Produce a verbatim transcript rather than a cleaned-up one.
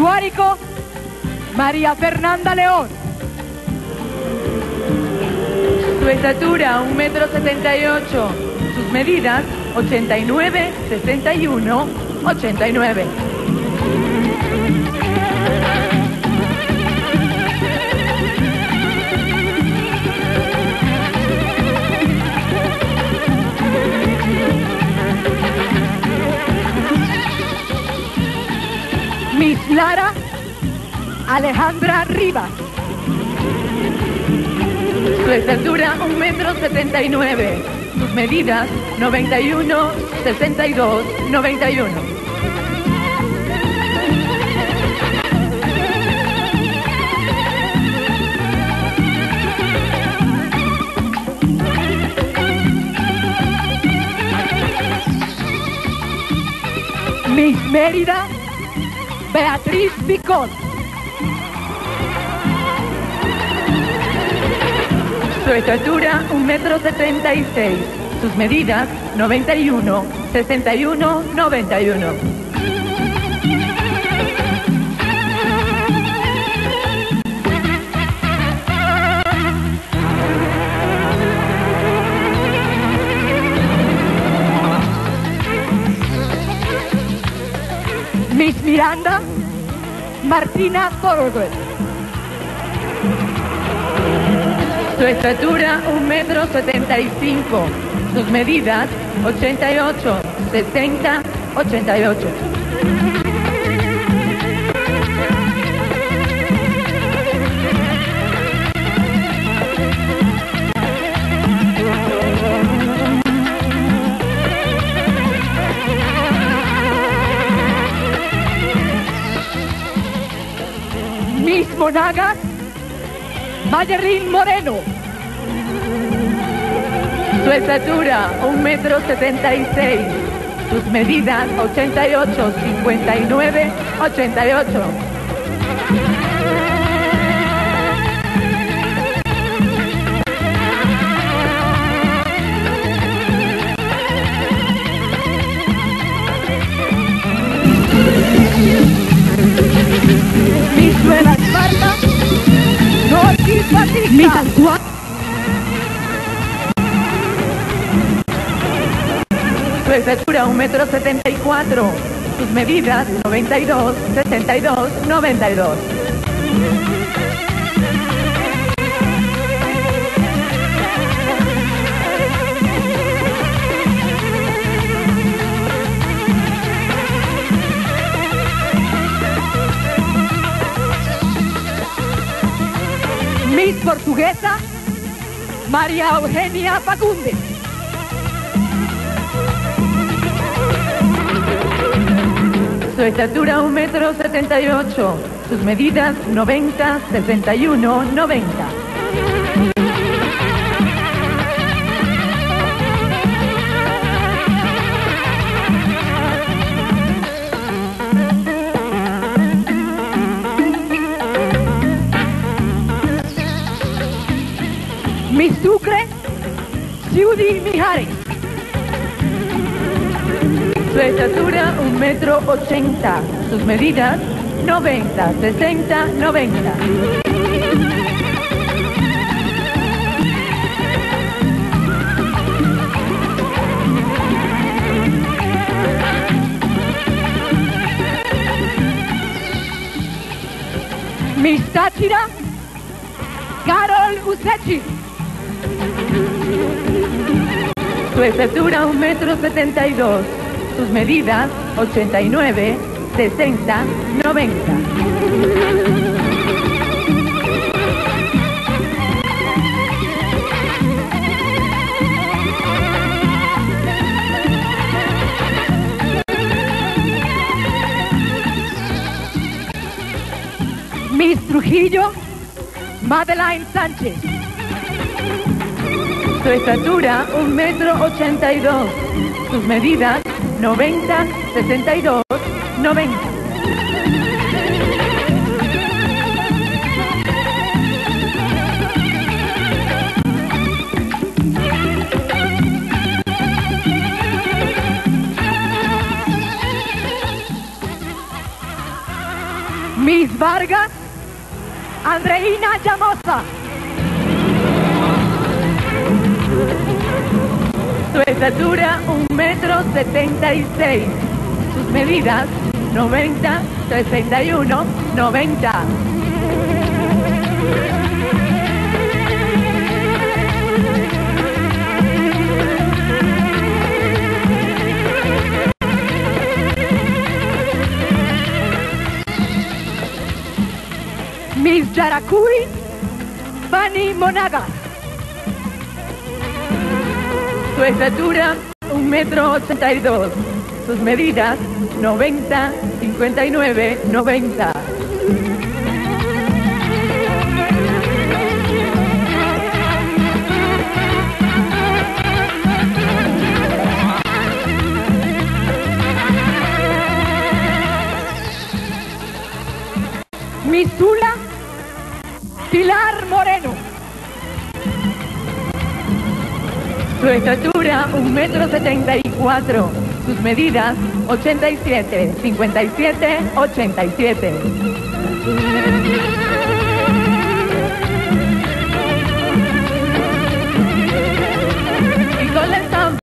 Guárico, María Fernanda León. Su estatura, un metro setenta y ocho. Sus medidas, ochenta y nueve, sesenta y uno, ochenta y nueve. Miss Lara Alejandra Rivas. Su estatura, un metro setenta y nueve. Sus medidas, noventa y uno, sesenta y dos, noventa y uno. Miss Mérida Beatriz Picón. Su estatura, un metro setenta y seis. Sus medidas, noventa y uno, sesenta y uno, noventa y uno. Miss Miranda Martina Thorwell. Su estatura, un metro setenta y cinco. Sus medidas, ochenta y ocho, sesenta, ochenta y ocho. Miss Monagas Mayerlin Moreno. Su estatura, un metro setenta y seis. Sus medidas, ochenta y ocho, cincuenta y nueve, ochenta y ocho. Miss Nueva Esparta Norquis Batista. Miss Antua- Su estatura, un metro setenta y cuatro. Sus medidas, noventa y dos, sesenta y dos, noventa y dos. Miss Portuguesa María Eugenia Fagundes. Su estatura, un metro setenta y ocho. Sus medidas, noventa, sesenta y uno, noventa. Miss Sucre Judy Mijares. Su estatura, un metro ochenta. Sus medidas, noventa, sesenta, noventa. Miss Táchira Carol Usechi. Su estatura, un metro setenta y dos. Sus medidas, ochenta y nueve, sesenta, noventa. Miss Trujillo Madeline Sánchez. Su estatura, un metro ochenta y dos. Sus medidas, noventa, sesenta y dos, noventa. Miss Vargas, Andreina Llamosa. Su estatura, un metro setenta y seis. Sus medidas, noventa, sesenta y uno, noventa. Miss Yaracuy, Fanny Monagas. Su estatura, un metro ochenta y dos. Sus medidas, noventa, cincuenta y nueve, noventa. Miss Zula, Pilar Moreno. Su estatura, un metro setenta y cuatro. Sus medidas, ochenta y siete, cincuenta y siete, ochenta y siete.